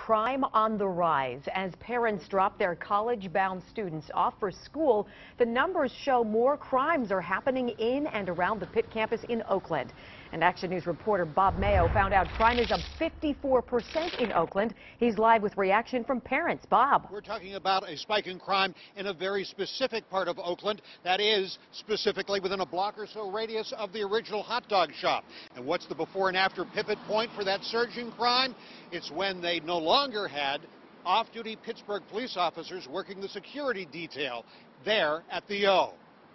Crime on the rise. As parents drop their college-bound students off for school, the numbers show more crimes are happening in and around the Pitt campus in Oakland. And Action News reporter Bob Mayo found out crime is up 54% in Oakland. He's live with reaction from parents. Bob. We're talking about a spike in crime in a very specific part of Oakland. That is specifically within a block or so radius of the original hot dog shop. And what's the before and after pivot point for that surge in crime? It's when they no longer had off-duty Pittsburgh police officers working the security detail there at the O.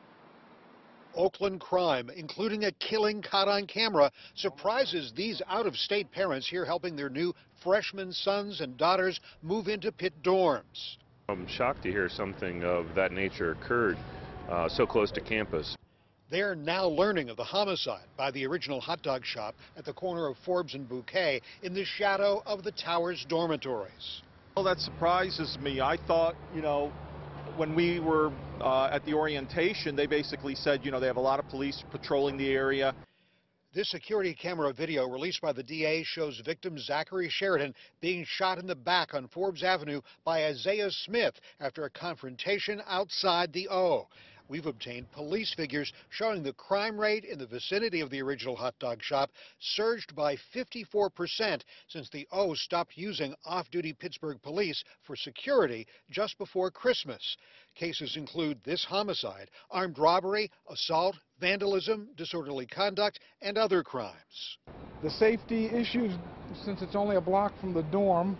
Oakland crime, including a killing caught on camera, surprises these out-of-state parents here helping their new freshman sons and daughters move into Pitt dorms. I'm shocked to hear something of that nature occurred so close to campus. They're now learning of the homicide by the original hot dog shop at the corner of Forbes and Bouquet in the shadow of the tower's dormitories. Well, that surprises me. I thought, when we were at the orientation, they basically said, they have a lot of police patrolling the area. This security camera video released by the DA shows victim Zachary Sheridan being shot in the back on Forbes Avenue by Isaiah Smith after a confrontation outside the O. We've obtained police figures showing the crime rate in the vicinity of the original hot dog shop surged by 54% since the O stopped using off-duty Pittsburgh police for security just before Christmas. Cases include this homicide, armed robbery, assault, vandalism, disorderly conduct, and other crimes. The safety issues, since it's only a block from the dorm,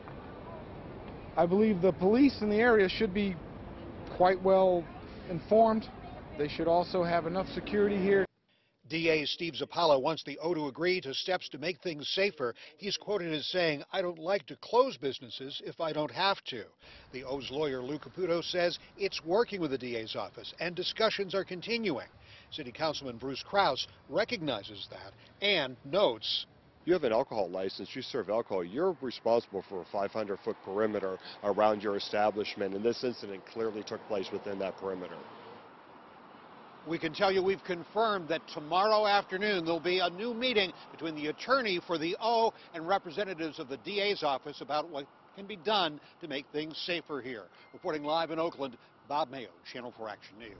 I believe the police in the area should be quite well informed. They should also have enough security here. DA Steve Zappala wants the O to agree to steps to make things safer. He's quoted as saying, "I don't like to close businesses if I don't have to." The O's lawyer Lou Caputo says it's working with the DA's office and discussions are continuing. City Councilman Bruce Krause recognizes that and notes, you have an alcohol license, you serve alcohol, you're responsible for a 500-foot perimeter around your establishment, and this incident clearly took place within that perimeter. We can tell you we've confirmed that tomorrow afternoon there'll be a new meeting between the attorney for the O and representatives of the DA's office about what can be done to make things safer here. Reporting live in Oakland, Bob Mayo, Channel 4 Action News.